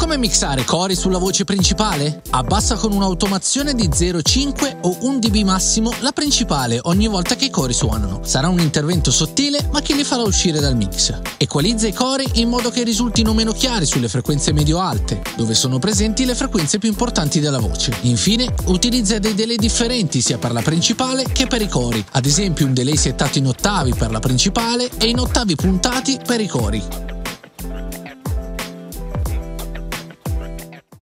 Come mixare cori sulla voce principale? Abbassa con un'automazione di 0,5 o 1 dB massimo la principale ogni volta che i cori suonano. Sarà un intervento sottile ma che li farà uscire dal mix. Equalizza i cori in modo che risultino meno chiari sulle frequenze medio-alte, dove sono presenti le frequenze più importanti della voce. Infine, utilizza dei delay differenti sia per la principale che per i cori, ad esempio un delay settato in ottavi per la principale e in ottavi puntati per i cori.